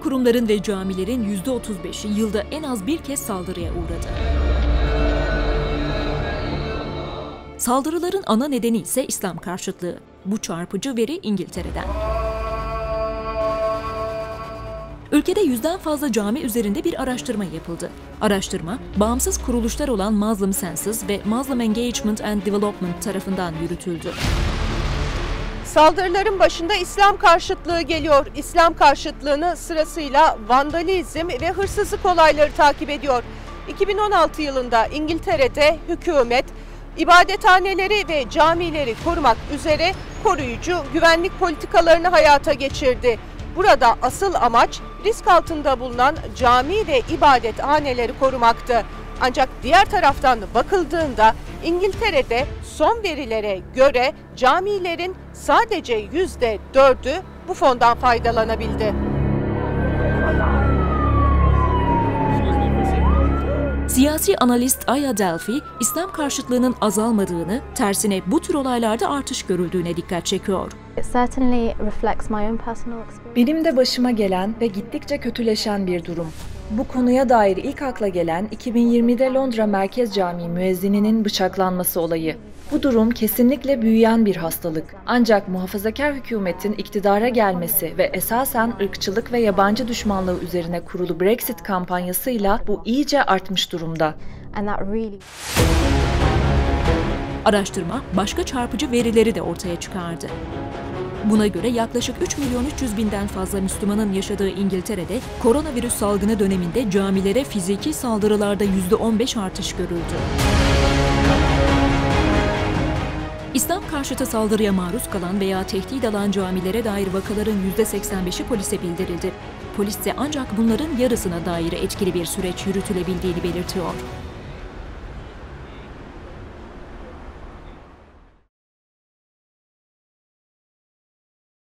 kurumların ve camilerin %35'i yılda en az bir kez saldırıya uğradı. Saldırıların ana nedeni ise İslam karşıtlığı. Bu çarpıcı veri İngiltere'den. Ülkede 100'den fazla cami üzerinde bir araştırma yapıldı. Araştırma, bağımsız kuruluşlar olan Muslim Census ve Muslim Engagement and Development tarafından yürütüldü. Saldırıların başında İslam karşıtlığı geliyor. İslam karşıtlığını sırasıyla vandalizm ve hırsızlık olayları takip ediyor. 2016 yılında İngiltere'de hükümet, ibadethaneleri ve camileri korumak üzere koruyucu güvenlik politikalarını hayata geçirdi. Burada asıl amaç risk altında bulunan cami ve ibadethaneleri korumaktı. Ancak diğer taraftan bakıldığında İngiltere'de son verilere göre camilerin sadece %4'ü bu fondan faydalanabildi. Siyasi analist Aya Delphi, İslam karşıtlığının azalmadığını, tersine bu tür olaylarda artış görüldüğüne dikkat çekiyor. Benim de başıma gelen ve gittikçe kötüleşen bir durum. Bu konuya dair ilk akla gelen 2020'de Londra Merkez Camii müezzininin bıçaklanması olayı. Bu durum kesinlikle büyüyen bir hastalık. Ancak muhafazakar hükümetin iktidara gelmesi ve esasen ırkçılık ve yabancı düşmanlığı üzerine kurulu Brexit kampanyasıyla bu iyice artmış durumda. Araştırma başka çarpıcı verileri de ortaya çıkardı. Buna göre yaklaşık 3.300.000'den fazla Müslümanın yaşadığı İngiltere'de koronavirüs salgını döneminde camilere fiziki saldırılarda %15 artış görüldü. İslam karşıtı saldırıya maruz kalan veya tehdit alan camilere dair vakaların %85'i polise bildirildi. Polis ise ancak bunların yarısına dair etkili bir süreç yürütülebildiğini belirtiyor.